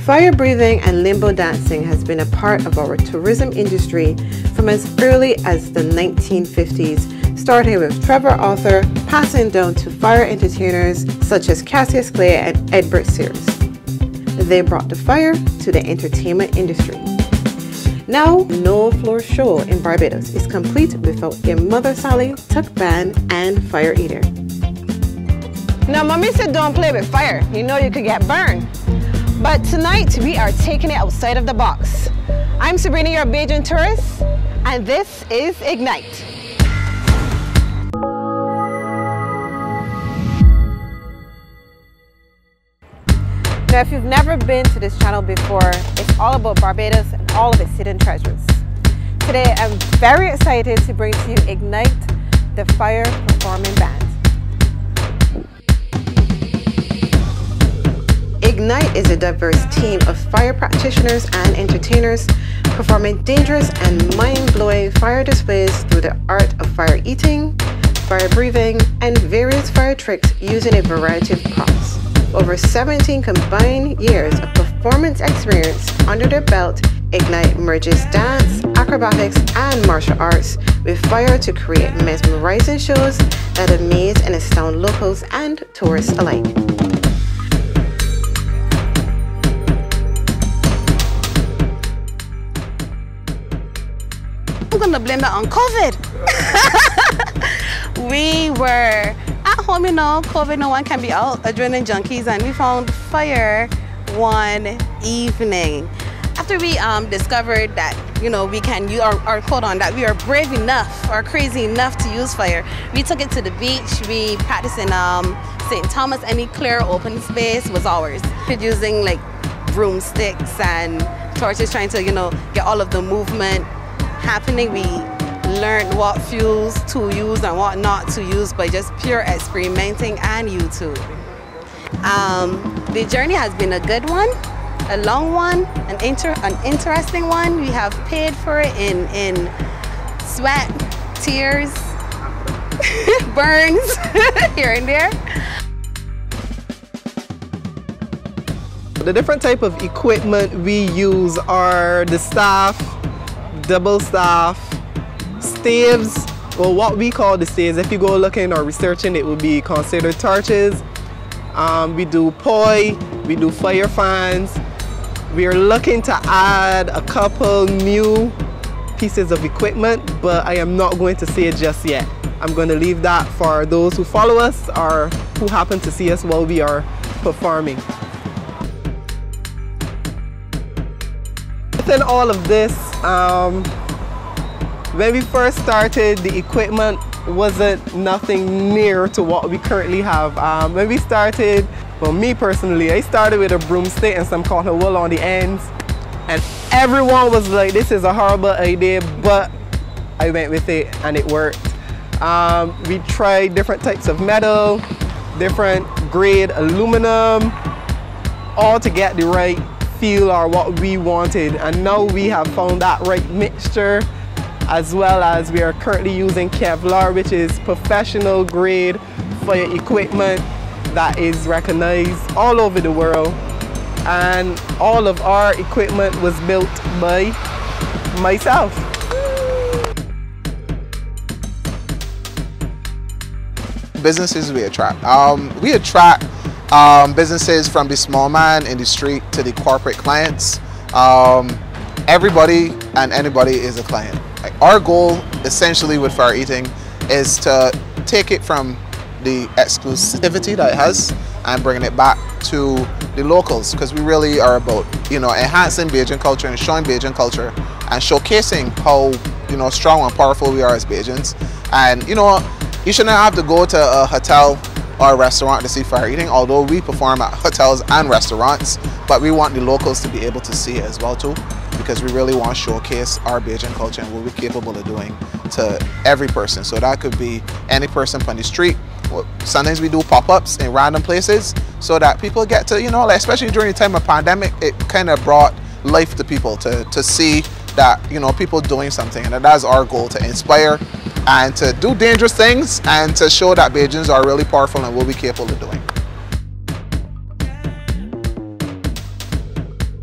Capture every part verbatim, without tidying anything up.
Fire breathing and limbo dancing has been a part of our tourism industry from as early as the nineteen fifties, starting with Trevor Arthur, passing down to fire entertainers such as Cassius Clay and Edward Sears. They brought the fire to the entertainment industry. Now, no floor show in Barbados is complete without a Mother Sally, tuck band, and fire eater. Now, mommy said don't play with fire. You know you could get burned. But tonight, we are taking it outside of the box. I'm Sabrina, your Bajan tourist, and this is Ignite. Now, if you've never been to this channel before, it's all about Barbados and all of its hidden treasures. Today, I'm very excited to bring to you Ignite, the fire performing band. Ignite is a diverse team of fire practitioners and entertainers performing dangerous and mind-blowing fire displays through the art of fire eating, fire breathing, and various fire tricks using a variety of props. Over seventeen combined years of performance experience under their belt, Ignite merges dance, acrobatics, and martial arts with fire to create mesmerizing shows that amaze and astound locals and tourists alike. I'm gonna blame that on COVID. We were at home, you know, COVID, no one can be out, adrenaline junkies, and we found fire one evening. After we um, discovered that, you know, we can use our, our quote on that, we are brave enough or crazy enough to use fire. We took it to the beach, we practiced in um, Saint Thomas, any clear open space was ours. We're using like broomsticks and torches, trying to, you know, get all of the movement happening. We learned what fuels to use and what not to use by just pure experimenting and YouTube. Um, the journey has been a good one, a long one, an, inter an interesting one. We have paid for it in, in sweat, tears, burns here and there. The different type of equipment we use are the staff, double staff, staves, well, what we call the staves. If you go looking or researching, it would be considered torches. Um, we do poi, we do fire fans. We are looking to add a couple new pieces of equipment, but I am not going to say it just yet. I'm going to leave that for those who follow us or who happen to see us while we are performing. Within all of this, um, when we first started, the equipment wasn't nothing near to what we currently have. Um, when we started, well, me personally, I started with a broomstick and some cotton wool on the ends, and everyone was like, this is a horrible idea, but I went with it and it worked. Um, we tried different types of metal, different grade aluminum, all to get the right feel or what we wanted, and now we have found that right mixture, as well as we are currently using Kevlar, which is professional grade fire equipment that is recognized all over the world. And all of our equipment was built by myself. Businesses we attract. Um, we attract um, businesses from the small man in the street to the corporate clients. Um, everybody and anybody is a client. Like, our goal essentially with fire eating is to take it from the exclusivity that it has and bringing it back to the locals, because we really are about, you know, enhancing Bajan culture and showing Bajan culture and showcasing how, you know, strong and powerful we are as Bajans. And, you know, you shouldn't have to go to a hotel or a restaurant to see fire eating, although we perform at hotels and restaurants, but we want the locals to be able to see it as well too, because we really want to showcase our Bajan culture and what we're capable of doing to every person. So that could be any person from the street. Sometimes we do pop-ups in random places so that people get to, you know, like, especially during the time of pandemic, it kind of brought life to people to, to see that, you know, people doing something, and that's our goal, to inspire and to do dangerous things and to show that Bajans are really powerful and what we're capable of doing.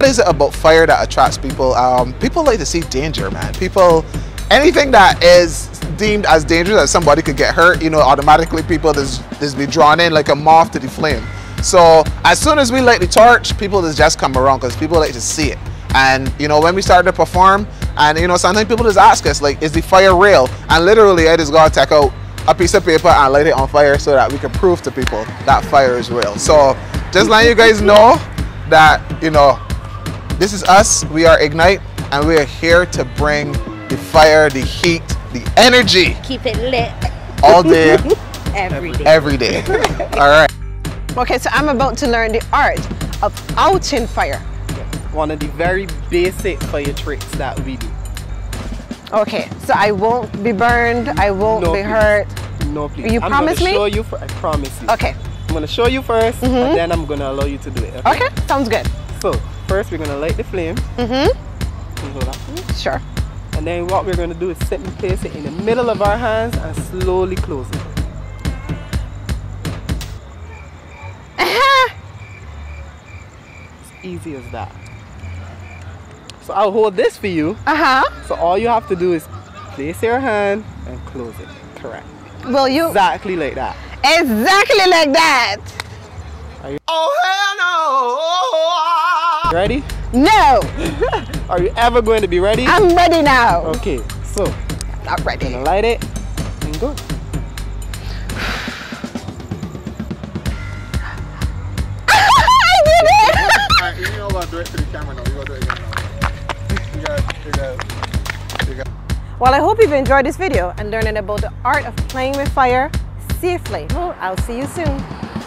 What is it about fire that attracts people? Um, people like to see danger, man. People, anything that is deemed as dangerous that somebody could get hurt, you know, automatically people just, just be drawn in like a moth to the flame. So as soon as we light the torch, people just, just come around because people like to see it. And you know, when we started to perform, and you know, sometimes people just ask us like, is the fire real? And literally I just gotta take out a piece of paper and light it on fire so that we can prove to people that fire is real. So just letting you guys know that, you know, this is us, we are Ignite, and we are here to bring the fire, the heat, the energy. Keep it lit. All day, Every day. every day. All right. Okay, so I'm about to learn the art of outing fire. One of the very basic fire tricks that we do. Okay, so I won't be burned, I won't No, be please. hurt. No, please. You I'm promise gonna me? show you for, I promise you. Okay. I'm gonna show you first, Mm-hmm. and then I'm gonna allow you to do it. Okay. Okay, sounds good. So first we're gonna light the flame. Mm-hmm. Can you hold that, please? Sure. And then what we're gonna do is simply place it in the middle of our hands and slowly close it. It's easy as that. So I'll hold this for you. Uh-huh. So all you have to do is place your hand and close it. Correct. Will you? Exactly like that. Exactly like that. Oh hell no! Ready? No, Are you ever going to be ready? I'm ready now. Okay, so Not ready. gonna light it and go. I did it! Alright, you know what, do it to the camera now. You gotta do it again now. You got, you got, you got. Well, I hope you've enjoyed this video and learning about the art of playing with fire safely. I'll see you soon.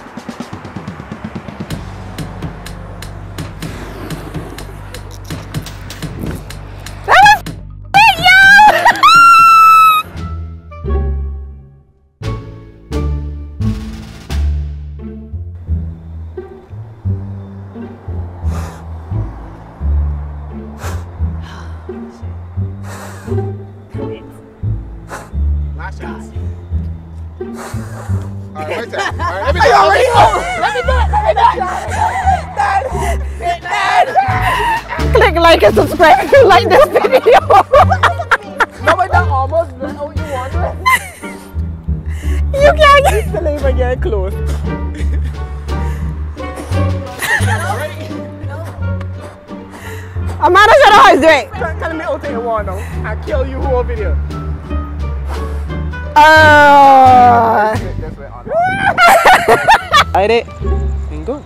Last chance. Alright, wait there. Alright, let me do it. Let me do it. Let me do it. Click like and subscribe if you like this video. No, but that almost how you want it. You can't get Still even get close. Amanda said how it's doing. Tell me how to you want now. I kill you whole video. Uh, This way on. Light it and go.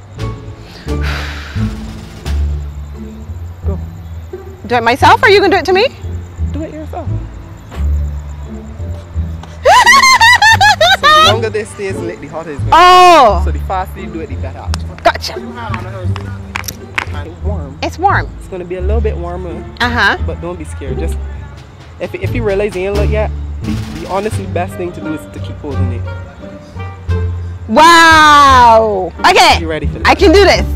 Go. do it myself or are you gonna do it to me? Do it yourself. So the longer this stays lit, the hotter it's going. Oh, So the faster you do it, the better. gotcha. It's warm. It's warm. It's gonna be a little bit warmer, Uh-huh. but don't be scared. Just if if you realize you ain't look yet, the, the honestly best thing to do is to keep holding it. Wow. Okay, You ready for this? I can do this.